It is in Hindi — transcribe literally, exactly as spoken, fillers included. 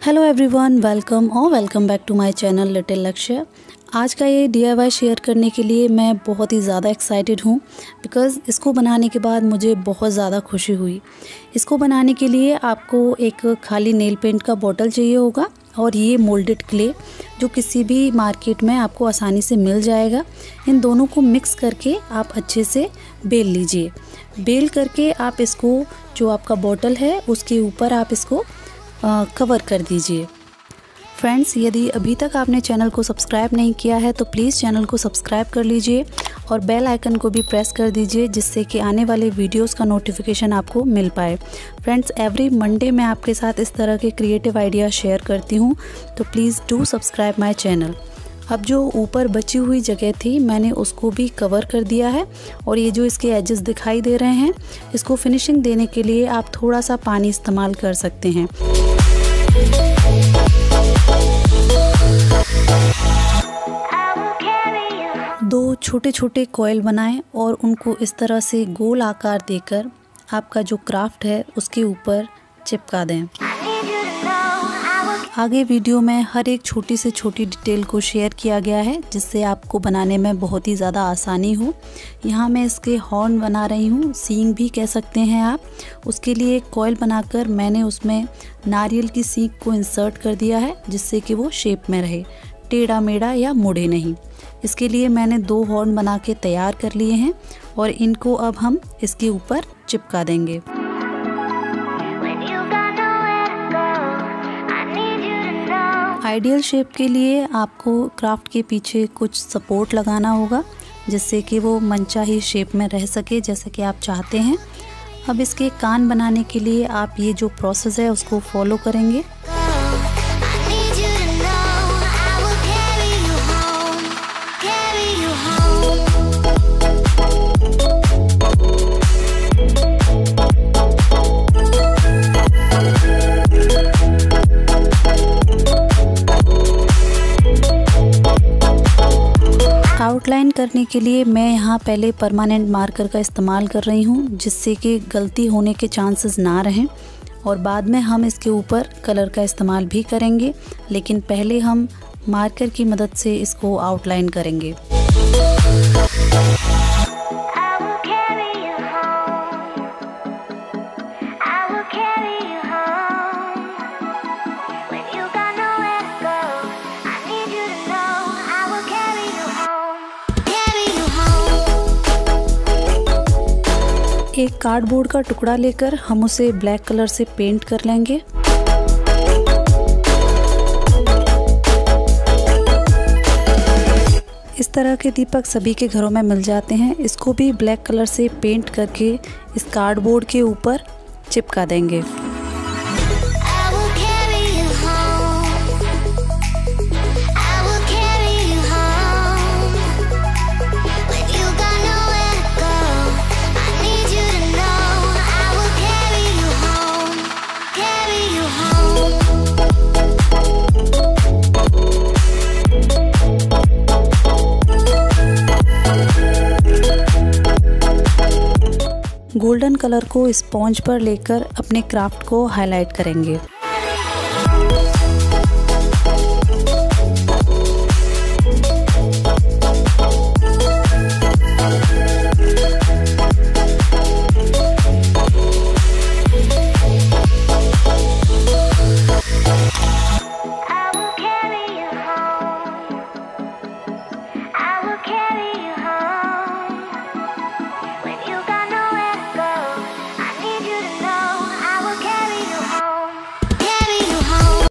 हेलो एवरीवन, वेलकम और welcome back to my channel little Lakshya. आज का ये डी आई वाई शेयर करने के लिए मैं बहुत ही ज़्यादा एक्साइटेड हूँ बिकॉज़ इसको बनाने के बाद मुझे बहुत ज़्यादा खुशी हुई। इसको बनाने के लिए आपको एक खाली नेल पेंट का बॉटल चाहिए होगा और ये मोल्डेड क्ले जो किसी भी मार्केट में आपको आसानी से मिल जाएगा। इन दोनों को मिक्स करके आप अच्छे से बेल लीजिए। बेल करके आप इसको जो आपका बॉटल है उसके ऊपर आप इसको आ, कवर कर दीजिए। फ्रेंड्स, यदि अभी तक आपने चैनल को सब्सक्राइब नहीं किया है तो प्लीज़ चैनल को सब्सक्राइब कर लीजिए और बेल आइकन को भी प्रेस कर दीजिए जिससे कि आने वाले वीडियोस का नोटिफिकेशन आपको मिल पाए। फ्रेंड्स, एवरी मंडे मैं आपके साथ इस तरह के क्रिएटिव आइडिया शेयर करती हूँ, तो please do subscribe my channel. अब जो ऊपर बची हुई जगह थी मैंने उसको भी कवर कर दिया है और ये जो इसके एजेस दिखाई दे रहे हैं इसको फिनिशिंग देने के लिए आप थोड़ा सा पानी इस्तेमाल कर सकते हैं। दो छोटे छोटे कॉइल बनाएं और उनको इस तरह से गोल आकार देकर आपका जो क्राफ्ट है उसके ऊपर चिपका दें। आगे वीडियो में हर एक छोटी से छोटी डिटेल को शेयर किया गया है जिससे आपको बनाने में बहुत ही ज़्यादा आसानी हो। यहाँ मैं इसके हॉर्न बना रही हूँ, सींग भी कह सकते हैं आप। उसके लिए एक कॉइल बनाकर मैंने उसमें नारियल की सींग को इंसर्ट कर दिया है जिससे कि वो शेप में रहे, टेढ़ा मेढ़ा या मुड़े नहीं। इसके लिए मैंने दो हॉर्न बना के तैयार कर लिए हैं और इनको अब हम इसके ऊपर चिपका देंगे। आइडियल शेप के लिए आपको क्राफ्ट के पीछे कुछ सपोर्ट लगाना होगा जिससे कि वो मनचाही शेप में रह सके जैसे कि आप चाहते हैं। अब इसके कान बनाने के लिए आप ये जो प्रोसेस है उसको फॉलो करेंगे। आउटलाइन करने के लिए मैं यहाँ पहले परमानेंट मार्कर का इस्तेमाल कर रही हूँ जिससे कि गलती होने के चांसेस ना रहें और बाद में हम इसके ऊपर कलर का इस्तेमाल भी करेंगे, लेकिन पहले हम मार्कर की मदद से इसको आउटलाइन करेंगे। एक कार्डबोर्ड का टुकड़ा लेकर हम उसे ब्लैक कलर से पेंट कर लेंगे। इस तरह के दीपक सभी के घरों में मिल जाते हैं। इसको भी ब्लैक कलर से पेंट करके इस कार्डबोर्ड के ऊपर चिपका देंगे। गोल्डन कलर को स्पॉन्ज पर लेकर अपने क्राफ्ट को हाईलाइट करेंगे।